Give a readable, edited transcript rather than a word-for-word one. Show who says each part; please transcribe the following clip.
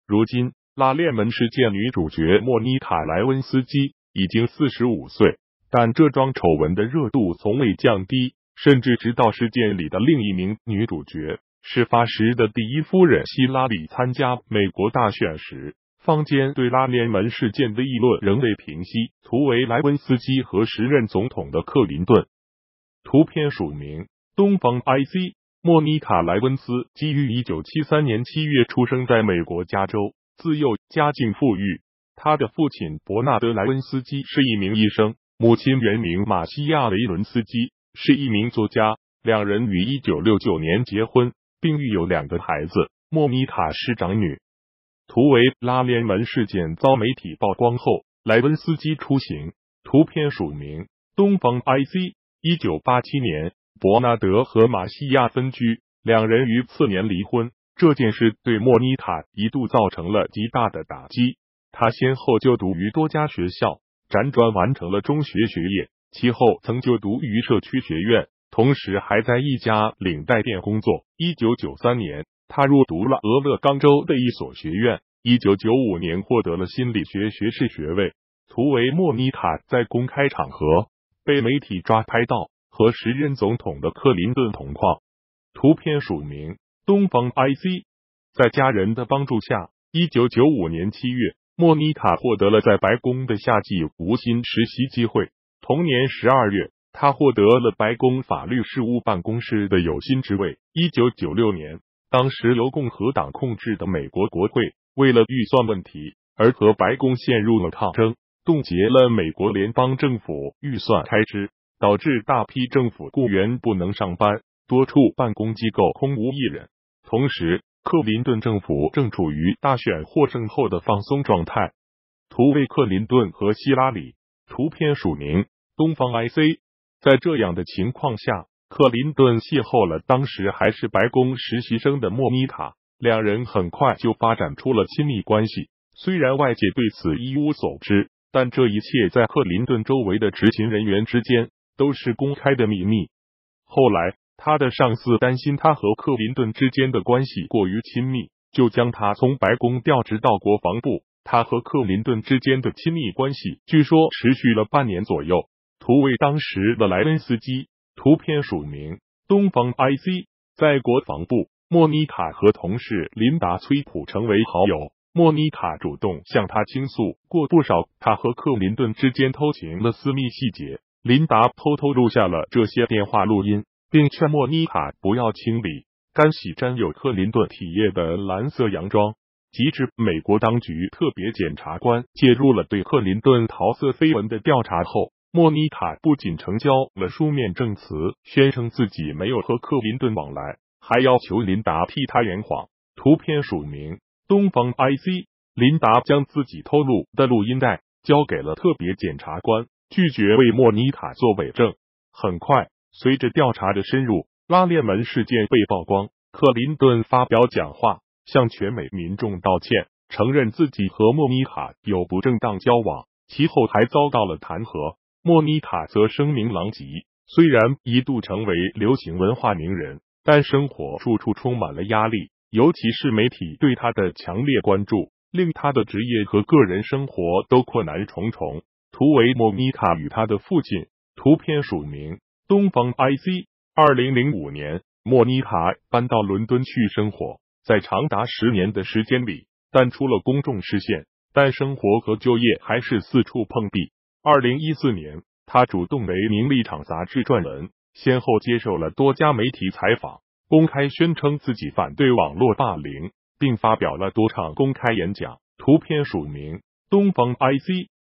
Speaker 1: 如今，拉链门事件女主角莫妮卡·莱温斯基已经45岁，但这桩丑闻的热度从未降低，甚至直到事件里的另一名女主角，事发时的第一夫人希拉里参加美国大选时，坊间对拉链门事件的议论仍未平息。图为莱温斯基和时任总统的克林顿。图片署名：东方 IC。莫妮卡·莱温斯基于1973年7月出生在美国加州，自幼家境富裕。他的父亲伯纳德·莱温斯基是一名医生，母亲原名马西亚·维伦斯基，是一名作家。两人于1969年结婚，并育有2个孩子。莫妮卡是长女。图为拉链门事件遭媒体曝光后，莱温斯基出行。图片署名：东方 IC。1987年，伯纳德和马西亚分居，两人于次年离婚。这件事对莫妮卡一度造成了极大的打击。她先后就读于多家学校，辗转完成了中学学业，其后曾就读于社区学院，同时还在一家领带店工作。1993年，她入读了俄勒冈州的一所学院。1995年获得了心理学学士学位。图为莫妮卡在公开场合被媒体抓拍到和时任总统的克林顿同框。图片署名：东方 IC。在家人的帮助下，1995年7月，莫妮卡获得了在白宫的夏季无薪实习机会。同年12月，她获得了白宫法律事务办公室的有薪职位。1996年，当时由共和党控制的美国国会为了预算问题而和白宫陷入了抗争，冻结了美国联邦政府预算开支，导致大批政府雇员不能上班，多处办公机构空无一人。同时，克林顿政府正处于大选获胜后的放松状态。图为克林顿和希拉里。图片署名：东方 IC。在这样的情况下，克林顿邂逅了当时还是白宫实习生的莫妮卡，两人很快就发展出了亲密关系。虽然外界对此一无所知，但这一切在克林顿周围的执勤人员之间都是公开的秘密。后来，他的上司担心他和克林顿之间的关系过于亲密，就将他从白宫调职到国防部。他和克林顿之间的亲密关系据说持续了半年左右。图为当时的莱温斯基。图片署名：东方 IC。在国防部，莫妮卡和同事琳达·崔普成为好友。莫妮卡主动向他倾诉过不少他和克林顿之间偷情的私密细节。琳达偷偷录下了这些电话录音，并劝莫妮卡不要清理干洗沾有克林顿体液的蓝色洋装。及至美国当局特别检察官介入了对克林顿桃色绯闻的调查后，莫妮卡不仅呈交了书面证词，宣称自己没有和克林顿往来，还要求琳达替他圆谎。图片署名：东方 IC。琳达将自己偷录的录音带交给了特别检察官，拒绝为莫妮卡做伪证。很快，随着调查的深入，拉链门事件被曝光，克林顿发表讲话，向全美民众道歉，承认自己和莫妮卡有不正当交往，其后还遭到了弹劾。莫妮卡则声名狼藉，虽然一度成为流行文化名人，但生活处处充满了压力，尤其是媒体对她的强烈关注，令她的职业和个人生活都困难重重。图为莫妮卡与她的父亲。图片署名：东方 IC。2005年，莫妮卡搬到伦敦去生活，在长达10年的时间里，淡出了公众视线，但生活和就业还是四处碰壁。2014年，他主动为《名利场》杂志撰文，先后接受了多家媒体采访，公开宣称自己反对网络霸凌，并发表了多场公开演讲。图片署名：东方 IC。